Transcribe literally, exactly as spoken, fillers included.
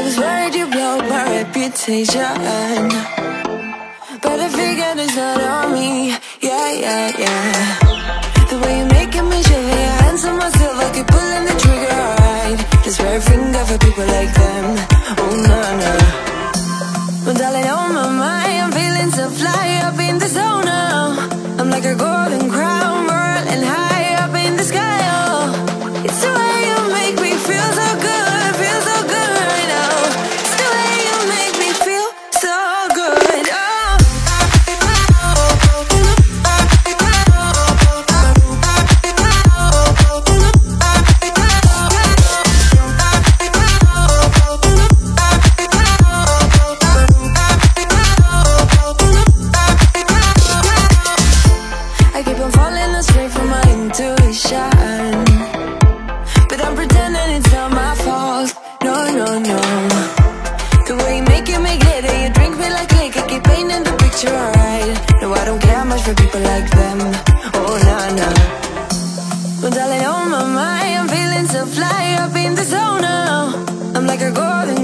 was worried you blow my reputation, but I figured it's not on me. Yeah, yeah, yeah. The way you're making me shiver, your hands on myself, I keep pulling the trigger. Alright, just wear a finger for people like them. Oh no, no. Well, darling, on my mind, I'm feeling so fly up in the zone now. I'm like a golden crown, whirling high up in the sky. Oh, it's the way you make me feel so good, feel so good right now. It's the way you make me feel so good. Oh. For people like them, oh nah nah. Well, darling, on my mind, I'm feeling so fly up in the zone now. I'm like a golden